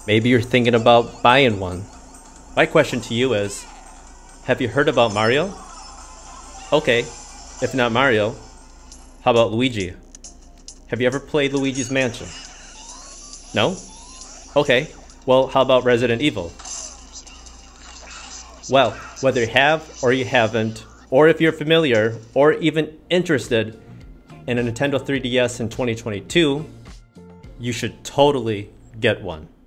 Maybe you're thinking about buying one. My question to you is, have you heard about Mario? Okay, if not Mario, how about Luigi? Have you ever played Luigi's Mansion? No? Okay, well, how about Resident Evil? Well, whether you have or you haven't, or if you're familiar or even interested in a Nintendo 3DS in 2022, you should totally get one.